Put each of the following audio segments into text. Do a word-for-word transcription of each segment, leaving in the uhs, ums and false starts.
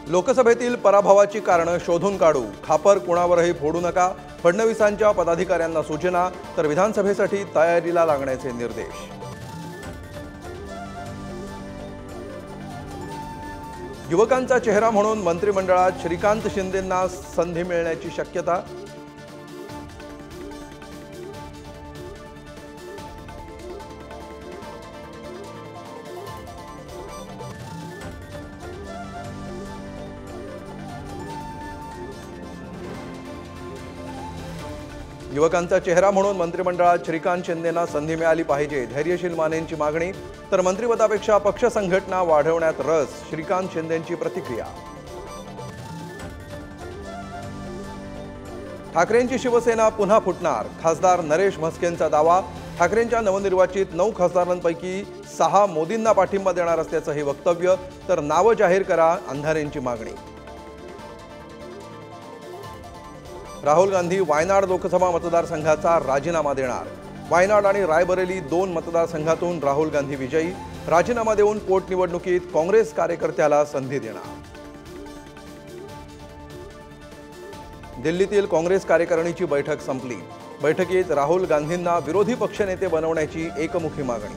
लोकसभेतील पराभवाची कारणं शोधून काढू, खापर कुणावरही फोडू नका, फडणवीसांच्या पदाधिकाऱ्यांना सूचना, तर विधानसभेसाठी तयारीला लागण्याचे निर्देश। युवकांचा चेहरा म्हणून मंत्रिमंडळात श्रीकांत शिंदेंना संधी मिळण्याची शक्यता। युवकांचा चेहरा म्हणून मंत्रिमंडळात श्रीकांत शिंदेंना संधी मिळाली पाहिजे, धैर्यशील मानेंची मागणी, तर मंत्रिपदापेक्षा पक्ष संघटना वाढवण्यात रस, श्रीकांत शिंदेंची प्रतिक्रिया। ठाकरेंची शिवसेना पुन्हा फुटणार, खासदार नरेश म्हस्केंचा दावा। ठाकरेंच्या नवनिर्वाचित नऊ खासदारांपैकी सहा मोदींना पाठिंबा देणार असल्याचं हे वक्तव्य, तर नावं जाहीर करा, अंधारेंची मागणी। राहुल गांधी वायनाड लोकसभा मतदारसंघाचा राजीनामा देणार। वायनाड आणि रायबरेली दोन मतदारसंघातून राहुल गांधी विजयी, राजीनामा देऊन पोटनिवडणुकीत काँग्रेस कार्यकर्त्याला संधी देणार। दिल्लीतील काँग्रेस कार्यकारिणीची बैठक संपली। बैठकीत राहुल गांधींना विरोधी पक्षनेते बनवण्याची एकमुखी मागणी।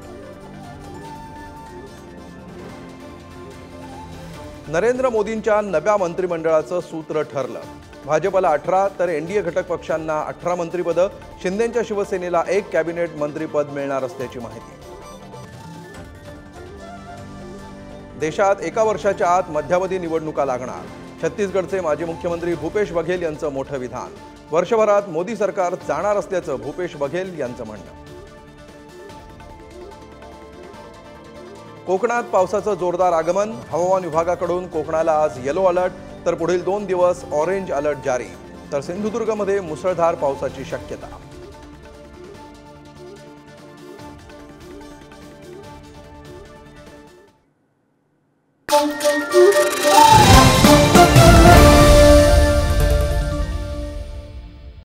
नरेंद्र मोदींच्या नव्या मंत्रिमंडळाचं सूत्र ठरलं। भाजपला अठरा तर एनडीए घटक पक्षांना अठरा मंत्रिपदं, शिंदेंच्या शिवसेनेला एक कॅबिनेट मंत्रिपद मिळणार असल्याची माहिती। देशात एका वर्षाच्या आत मध्यावधी निवडणुका लागणार, छत्तीसगडचे माजी मुख्यमंत्री भूपेश बघेल यांचं मोठं विधान। वर्षभरात मोदी सरकार जाणार असल्याचं भूपेश बघेल यांचं म्हणणं। कोकणात पावसाचं जोरदार आगमन, हवामान विभागाकडून कोकणाला आज येलो अलर्ट, तर पुढील दोन दिवस ऑरेंज अलर्ट जारी, तर सिंधुदुर्गमध्ये मुसळधार पावसाची शक्यता।